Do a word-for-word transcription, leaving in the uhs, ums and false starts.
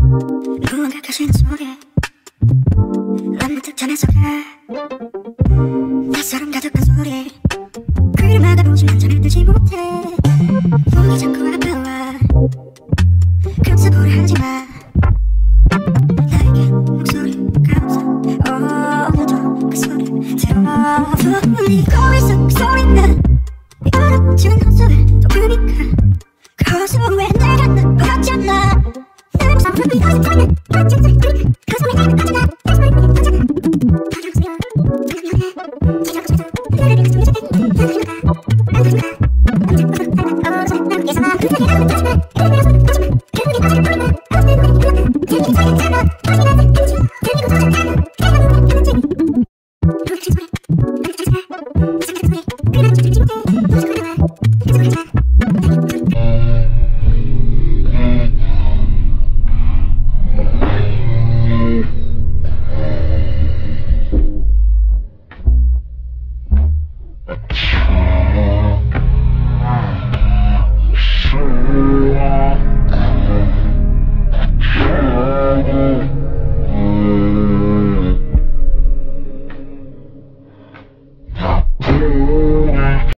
무언가 가시는 소리 난 문득 전해서 그래 낯설음 가득한 소리 귀를 막아보지만 잠에 들지 못해 몸이 자꾸 아파와 급사고를 하지마 나에겐 목소리가 없어 오늘도 그 소리를 들어 분이 거울 속 소리는 이 얼어붙은 헛소리 또 그니까 거기서 왜 내가 나빠졌나 내 목숨을 위해서 타는